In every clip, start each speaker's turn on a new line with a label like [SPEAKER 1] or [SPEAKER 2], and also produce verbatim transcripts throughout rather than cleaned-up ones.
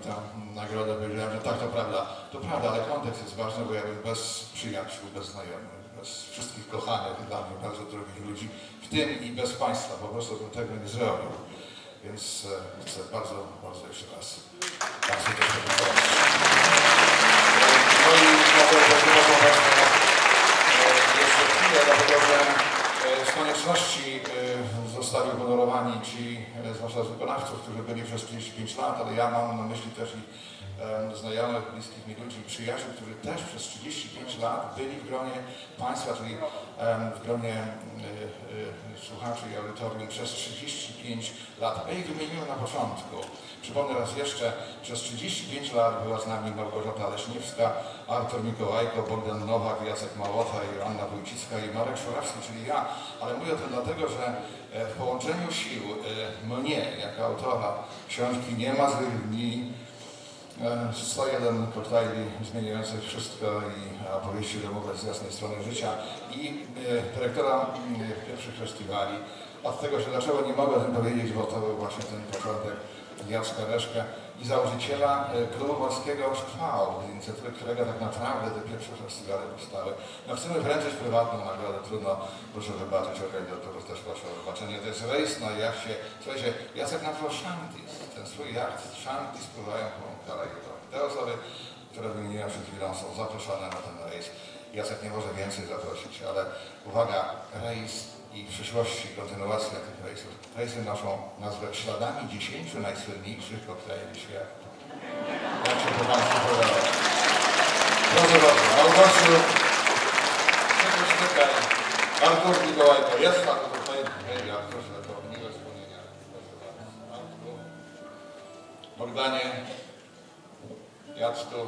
[SPEAKER 1] tę nagrodę, powiedziałem, że tak, to prawda. To prawda, ale kontekst jest ważny, bo ja bym bez przyjaciół, bez znajomych, bez wszystkich kochanych dla mnie bardzo drogich ludzi, w tym i bez Państwa, po prostu bym tego nie zrobił. Więc e, chcę bardzo, bardzo jeszcze raz bardzo podziękować. No i mogę podziękować jeszcze chwilę, dlatego że z konieczności zostali uhonorowani ci, zwłaszcza z wykonawców, którzy byli przez trzydzieści pięć lat, ale ja mam na myśli też i e, znajomych, bliskich mi ludzi, przyjaciół, którzy też przez trzydzieści pięć lat byli w gronie Państwa, czyli e, w gronie e, e, słuchaczy i audytorium przez trzydzieści pięć lat. Ja ich wymieniłem na początku. Przypomnę raz jeszcze, przez trzydzieści pięć lat była z nami Małgorzata Leśniewska, Artur Mikołajko, Bogdan Nowak, Jacek Małota, Joanna Wójcicka i Marek Szorawski, czyli ja. Ale mówię o tym dlatego, że w połączeniu sił mnie, jako autora książki Nie ma złych dni, sto jeden koktajli zmieniających wszystko i opowieści domowe z jasnej strony życia i dyrektora pierwszych festiwali. Od tego, że dlaczego nie mogę o tym powiedzieć, bo to był właśnie ten początek Jacka Reszkę i założyciela Klubu Morskiego Szkwał, z inicjatywy którego tak naprawdę te pierwsze festiwale powstały. No chcemy wręczyć prywatną nagrodę, trudno, proszę wybaczyć, organizatorów też proszę o wybaczenie. To jest rejs na jachcie. Słuchajcie, Jacek nazwał Shantis, ten swój jacht Shantis pływają po Karaibach. Te osoby, które wymieniłem przed chwilą, są zaproszone na ten rejs. Jacek nie może więcej zaprosić, ale uwaga, rejs i w przyszłości kontynuacja tych rejsów. Rejsy noszą nazwę Śladami dziesięciu najsłynniejszych koktajli świata. Jak się to Państwu podoba? Proszę bardzo, Małgosiu, czegoś czekaj. Artur Mikołajko, jest Pan tutaj? Hej, Arturze, to miłe wspomnienia. Proszę bardzo. Artur. Bogdanie, Jacku.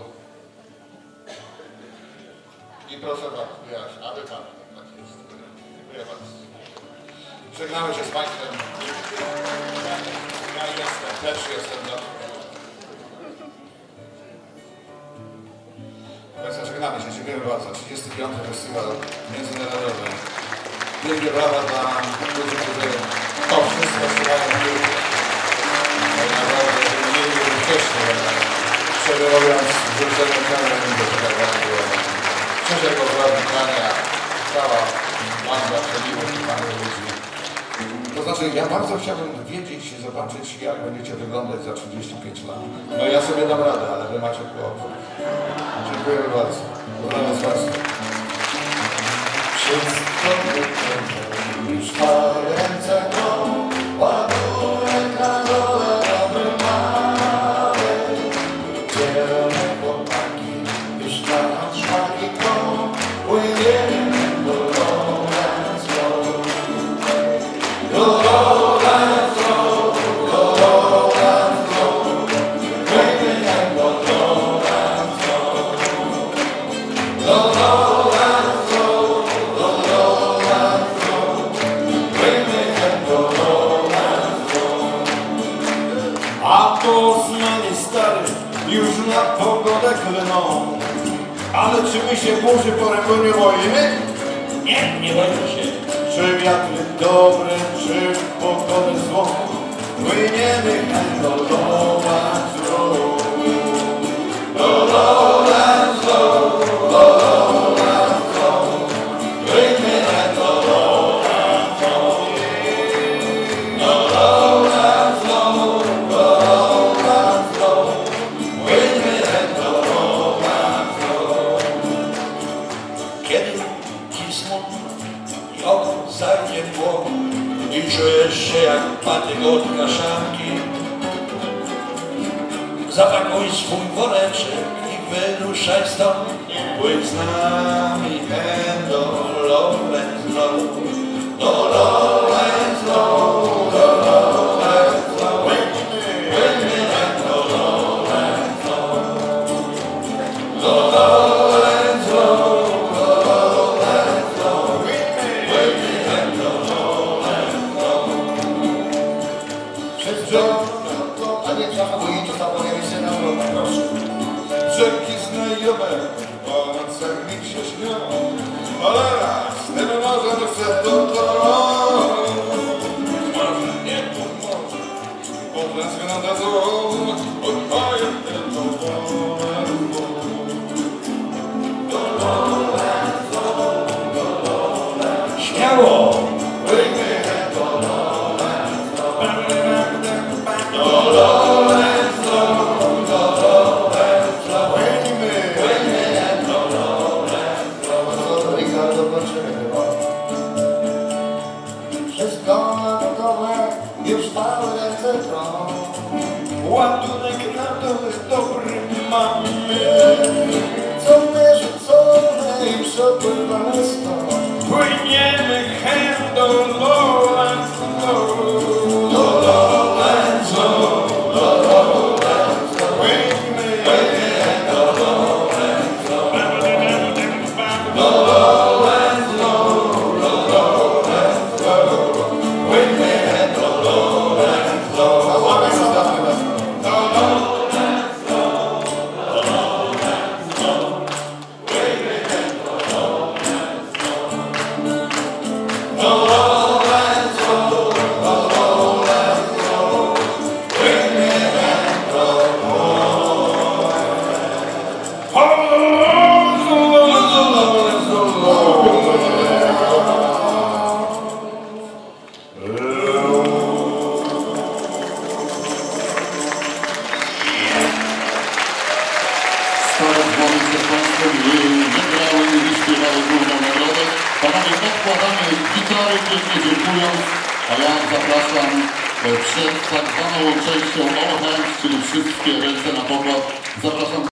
[SPEAKER 1] I proszę bardzo, Jaś, aby Pan. Tak jest. Dziękuję bardzo. Żegnamy się z Państwem. Ja jestem, też jestem. No. Państwa, żegnamy się. Dziękuję bardzo. trzydziesty piąty Festiwal Międzynarodowy. Wielkie brawa dla ludzi, którzy to wszystko trzymają w biurze. Tak naprawdę wymienili wcześniej, przebywając z rzuceniem kamerą do tego było szczerego wyobrażenia, cała banda przemiłych i panów ludzi. To znaczy, ja bardzo chciałbym wiedzieć i zobaczyć, jak będziecie wyglądać za trzydzieści pięć lat. No ja sobie dam radę, ale wy macie kłopot. Dziękuję bardzo. Dobranoc Państwu.
[SPEAKER 2] Wszystko już twoje ręce grą, ładunek na dole dobry mały. Dzielne chłopaki już na szlaki grą, płyniemy do Lowlands Road. Do Lowlands Road, do Lowlands Road, płyniemy do Lowlands Road. Do Lowlands Road, do Lowlands Road, płyniemy do Lowlands Road. A Bosmany stary już na pogodę klną. Ale czy my się burzy porębu nie boimy? Nie, nie boimy się. Czy wiatry dobre, czy pogodę złą, płyniemy do Lowlands Road. Do Lowlands Road, do Lowlands Road, płyniemy do Lowlands Road. Do Lowlands Road, do Lowlands Road, płyniemy do Lowlands Road. Kiedy ci smutno i oko zajdzie płot i czujesz się jak patyk od kaszanki, zapakuj swój woreczek i wyruszaj stąd. Płyń z nami hen do Lowlands Road, do Lowlands Road, do Lowlands Road, płyniemy do Lowlands Road. Do Lowlands Road, do Lowlands Road, płyniemy do Lowlands Road. Przez brzeg, a nie zachowujcie, zapomnieli się na drogę, proszę. Brzegi znajome, po nocach mi się śnią, ale raz tym morzem chcę dotknąć. Może nie pomoże, bo wręcz na dozór, odpaję
[SPEAKER 3] Panowie, odkładamy gitary, pięknie dziękując, a ja zapraszam przed tak zwaną częścią all hands, czyli wszystkie ręce na pokład. Zapraszam